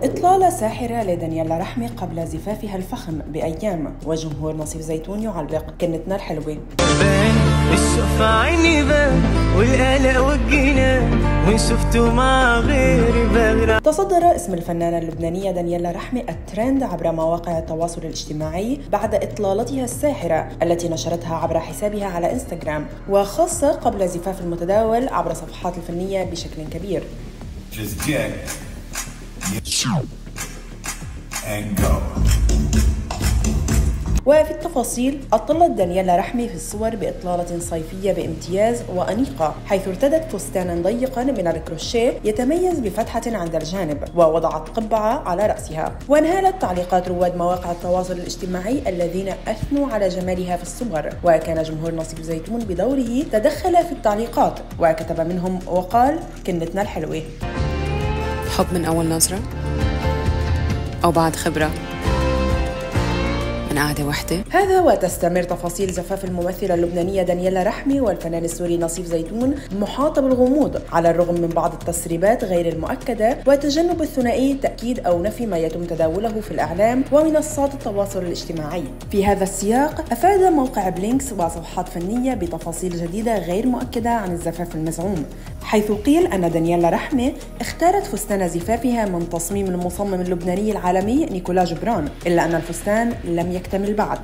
إطلالة ساحرة لدانييلا رحمي قبل زفافها الفخم بأيام، وجمهور نصيف زيتون يعلق: كنتنا الحلوة. الشوف عيني بان والقلق والجنان وإن شفته مع غيري بغرق. تصدر اسم الفنانة اللبنانية دانييلا رحمي الترند عبر مواقع التواصل الاجتماعي بعد إطلالتها الساحرة التي نشرتها عبر حسابها على انستغرام، وخاصة قبل زفاف المتداول عبر صفحات الفنية بشكل كبير. وفي التفاصيل أطلت دانييلا رحمي في الصور بإطلالة صيفية بامتياز وأنيقة، حيث ارتدت فستانا ضيقا من الكروشيه يتميز بفتحة عند الجانب، ووضعت قبعة على رأسها. وانهالت تعليقات رواد مواقع التواصل الاجتماعي الذين أثنوا على جمالها في الصور، وكان جمهور نصيف زيتون بدوره تدخل في التعليقات وكتب منهم وقال: كنتنا الحلوة. حب من أول نظرة أو بعد خبرة من قاعدة وحدة؟ هذا وتستمر تفاصيل زفاف الممثلة اللبنانية دانييلا رحمي والفنان السوري نصيف زيتون محاطة بالغموض، على الرغم من بعض التسريبات غير المؤكدة وتجنب الثنائي تأكيد أو نفي ما يتم تداوله في الإعلام ومنصات التواصل الاجتماعي. في هذا السياق أفاد موقع بلينكس وصفحات فنية بتفاصيل جديدة غير مؤكدة عن الزفاف المزعوم، حيث قيل أن دانييلا رحمي اختارت فستان زفافها من تصميم المصمم اللبناني العالمي نيكولا جبران، إلا أن الفستان لم يكتمل بعد.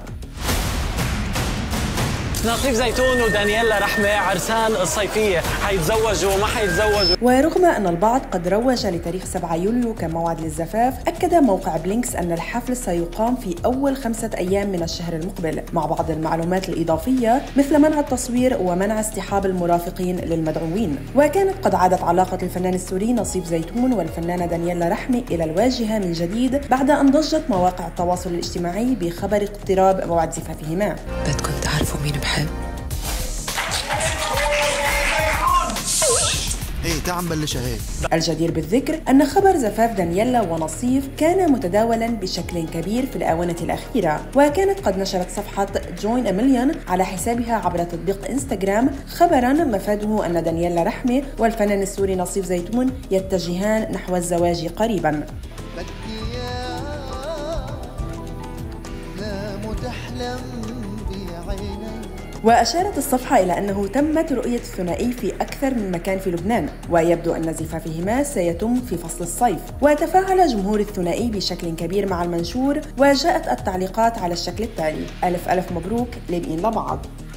نصيف زيتون ودانييلا رحمي عرسان الصيفية، حيتزوجوا ما حيتزوجوا. ورغم أن البعض قد روج لتاريخ 7 يوليو كموعد للزفاف، أكد موقع بلينكس أن الحفل سيقام في أول 5 أيام من الشهر المقبل، مع بعض المعلومات الإضافية مثل منع التصوير ومنع اصطحاب المرافقين للمدعوين. وكانت قد عادت علاقة الفنان السوري نصيف زيتون والفنانة دانييلا رحمي إلى الواجهة من جديد بعد أن ضجت مواقع التواصل الاجتماعي بخبر اقتراب موعد زفافهما. بدكم تعرفوا مين بحب؟ ايه تعال نبلشها هيك. الجدير بالذكر أن خبر زفاف دانييلا ونصيف كان متداولا بشكل كبير في الآونة الأخيرة، وكانت قد نشرت صفحة جوين أميليون على حسابها عبر تطبيق انستغرام خبرا مفاده أن دانييلا رحمي والفنان السوري نصيف زيتون يتجهان نحو الزواج قريبا. وأشارت الصفحة إلى أنه تمت رؤية الثنائي في أكثر من مكان في لبنان، ويبدو أن زفافهما سيتم في فصل الصيف. وتفاعل جمهور الثنائي بشكل كبير مع المنشور، وجاءت التعليقات على الشكل التالي: ألف ألف مبروك لابقين لبعض.